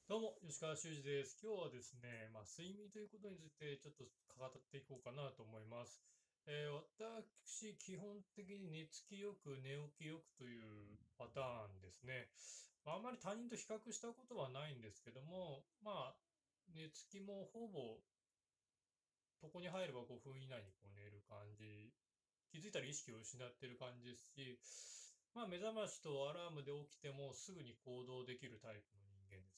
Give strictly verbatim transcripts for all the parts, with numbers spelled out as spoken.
どうも、吉川修司です。今日はですね、まあ、睡眠ということについてちょっと語っていこうかなと思います。えー私、基本的に寝つきよく、寝起きよくというパターンですね。まあ、あんまり他人と比較したことはないんですけども、まあ、寝つきもほぼ、床に入ればごふん以内にこう寝る感じ。気づいたら意識を失っている感じですし、まあ、目覚ましとアラームで起きてもすぐに行動できるタイプの人間です。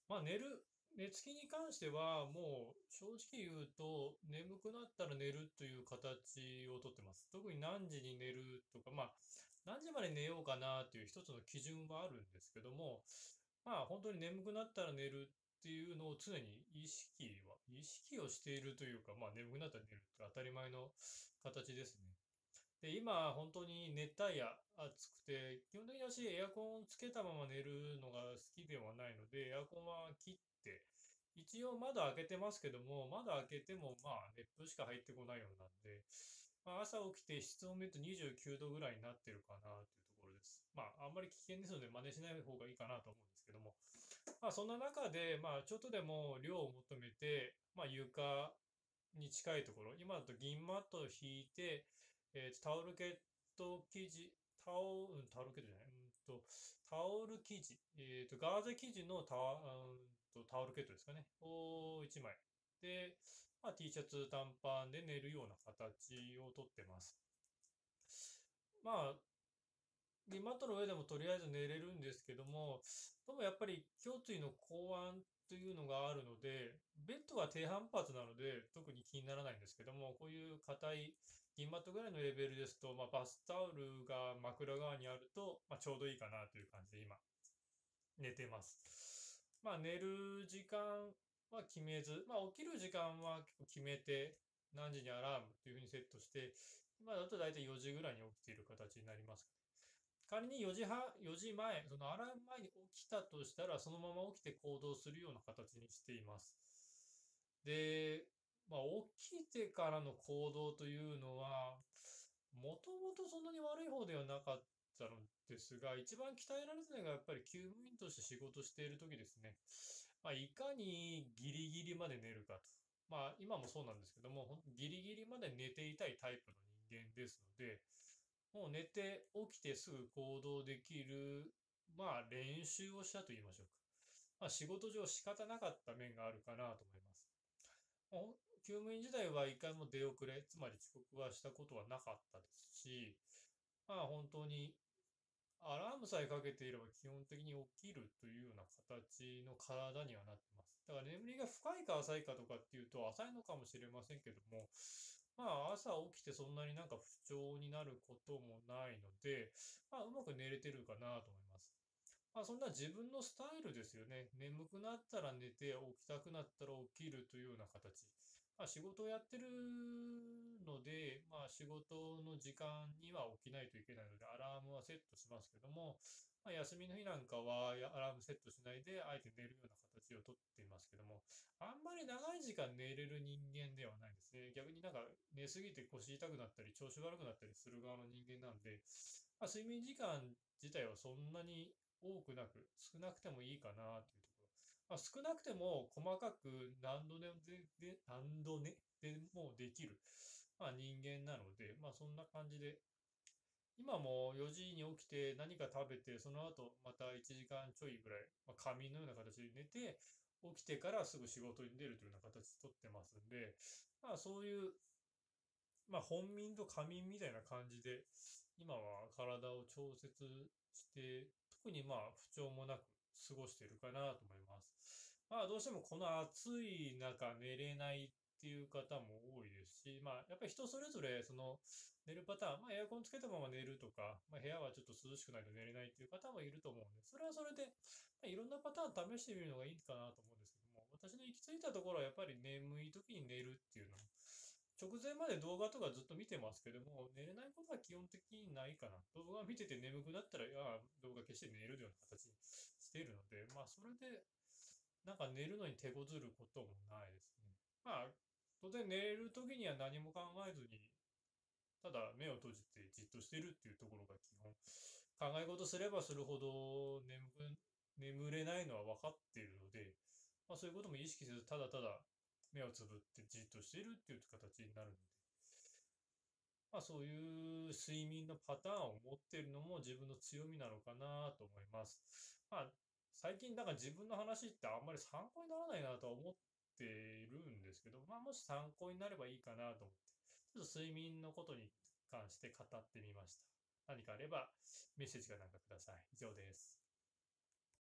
まあ、寝る、寝つきに関しては、もう正直言うと、眠くなったら寝るという形をとってます。特に何時に寝るとか、まあ、何時まで寝ようかなという一つの基準はあるんですけども、まあ、本当に眠くなったら寝るっていうのを常に意識は、意識をしているというか、まあ、眠くなったら寝るって当たり前の形ですね。で、今、本当に熱帯夜暑くて、基本的に私エアコンをつけたまま寝るのが好きではないので、エアコンは切って、一応窓開けてますけども、窓開けてもまあ熱風しか入ってこないようなんで、まあ、朝起きて室温見るとにじゅうきゅうどぐらいになってるかなというところです。まあ、あんまり危険ですので真似しない方がいいかなと思うんですけども、まあ、そんな中で、まあ、ちょっとでも量を求めて、まあ、床に近いところ、今だと銀マットを引いて、えーと、タオルケット生地、タオ、うん、タオルケットじゃない、うんと、タオル生地、えーと、ガーゼ生地のタワ、うんと、タオルケットですかね、をいちまい。で、まあ、T シャツ短パンで寝るような形をとってます。まあ、リマットの上でもとりあえず寝れるんですけども、でもやっぱり胸椎の後腕というのがあるので、ベッドは低反発なので特に気にならないんですけども、こういう硬い銀マットぐらいのレベルですと、まあ、バスタオルが枕側にあると、まあ、ちょうどいいかなという感じで今寝てます。まあ寝る時間は決めず、まあ起きる時間は結構決めて、何時にアラームというふうにセットして、今だと大体よじぐらいに起きている形になります。仮によじはん、よじまえ、そのアラーム前に起きたとしたら、そのまま起きて行動するような形にしています。で、まあ、起きてからの行動というのは、もともとそんなに悪い方ではなかったのですが、一番鍛えられてないのがやっぱり厩務員として仕事している時ですね。まあ、いかにギリギリまで寝るかと。まあ、今もそうなんですけども、ほんギリギリまで寝ていたいタイプの人間ですので、もう寝て起きてすぐ行動できる、まあ練習をしたと言いましょうか。まあ仕事上仕方なかった面があるかなと思います。もう厩務員時代は一回も出遅れ、つまり遅刻はしたことはなかったですし、まあ本当にアラームさえかけていれば基本的に起きるというような形の体にはなってます。だから眠りが深いか浅いかとかっていうと浅いのかもしれませんけども、まあ朝起きてそんなになんか不調になることもないので、まあうまく寝れてるかなと思います。まあそんな自分のスタイルですよね。眠くなったら寝て、起きたくなったら起きるというような形。まあ仕事をやってるので、まあ仕事の時間には起きないといけないので、アラームはセットしますけども、まあ、休みの日なんかはやアラームセットしないで、あえて寝るような形をとっていますけども、あんまり長い時間寝れる人間ではないですね。逆になんか寝すぎて腰痛くなったり、調子悪くなったりする側の人間なんで、まあ、睡眠時間自体はそんなに多くなく、少なくてもいいかなというところ。まあ、少なくても細かく何度ででで何度ねでもできる、まあ、人間なので、まあそんな感じで、今もよじに起きて何か食べて、その後またいちじかんちょいぐらい、まあ、仮眠のような形で寝て、起きてからすぐ仕事に出るというような形でとってますんで、まあそういう、まあ本眠と仮眠みたいな感じで、今は体を調節して、特にまあ不調もなく過ごしているかなと思います。まあどうしてもこの暑い中寝れないっていう方も多いですし、まあやっぱり人それぞれその寝るパターン、まあエアコンつけたまま寝るとか、まあ部屋はちょっと涼しくないと寝れないっていう方もいると思うんで、それはそれで、まあ、いろんなパターン試してみるのがいいかなと思うんですけども、私の行き着いたところはやっぱり眠い時に寝るっていうの直前まで動画とかずっと見てますけども、寝れないことは基本的にないかな。動画見てて眠くなったら、いや、動画消して寝るような形にしているので、まあ、それで、なんか寝るのに手こずることもないですね。まあ、当然寝れる時には何も考えずに、ただ目を閉じてじっとしてるっていうところが基本。考え事すればするほど眠く眠れないのは分かっているので、まあ、そういうことも意識せず、ただただ目をつぶってじっとしているっていう形になるので、まあ、そういう睡眠のパターンを持っているのも自分の強みなのかなと思います。まあ、最近だから自分の話ってあんまり参考にならないなとは思っているんですけど、まあ、もし参考になればいいかなと思って、ちょっと睡眠のことに関して語ってみました。何かあればメッセージかなんかください。以上です。